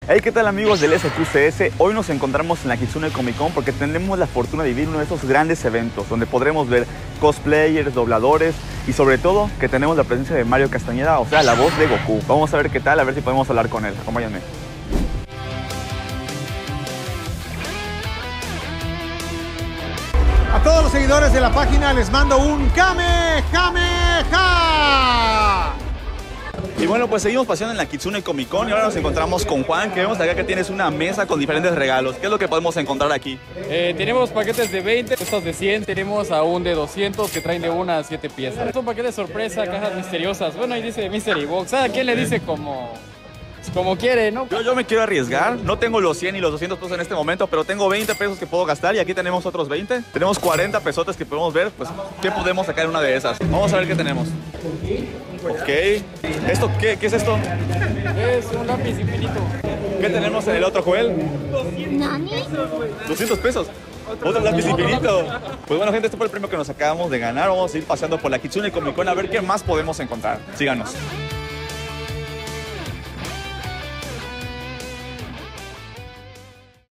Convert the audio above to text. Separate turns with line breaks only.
Hey, ¿qué tal amigos del SQCS? Hoy nos encontramos en la Kitsune Comic Con porque tenemos la fortuna de vivir uno de esos grandes eventos donde podremos ver cosplayers, dobladores y sobre todo que tenemos la presencia de Mario Castañeda, o sea, la voz de Goku. Vamos a ver qué tal, a ver si podemos hablar con él. Acompáñenme.
A todos los seguidores de la página les mando un Kamehameha.
Y bueno, pues seguimos paseando en la Kitsune Comic Con y ahora nos encontramos con Juan, que vemos acá que tienes una mesa con diferentes regalos. ¿Qué es lo que podemos encontrar aquí?
Tenemos paquetes de 20, estos de 100, tenemos aún de 200 que traen de 1 a 7 piezas. Son paquetes sorpresa, cajas misteriosas. Bueno, ahí dice Mystery Box. ¿A quién le dice como quiere, no?
Yo me quiero arriesgar. No tengo los 100 y los 200 pesos en este momento, pero tengo 20 pesos que puedo gastar y aquí tenemos otros 20. Tenemos 40 pesotes que podemos ver, pues, ¿qué podemos sacar en una de esas? Vamos a ver qué tenemos. Ok. ¿Esto qué es esto?
Es un lápiz infinito.
¿Qué tenemos en el otro, Joel?
¿Nani?
200 pesos. Otro lápiz infinito. Pues bueno, gente, este fue el premio que nos acabamos de ganar. Vamos a ir paseando por la Kitsune Comic Con a ver qué más podemos encontrar. Síganos.